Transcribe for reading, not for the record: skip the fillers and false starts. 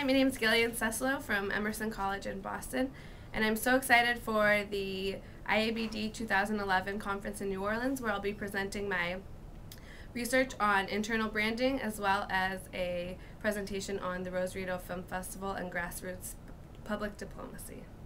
Hi, my name is Gillian Suslow from Emerson College in Boston, and I'm so excited for the IABD 2011 conference in New Orleans, where I'll be presenting my research on internal branding as well as a presentation on the Rosarito Film Festival and grassroots public diplomacy.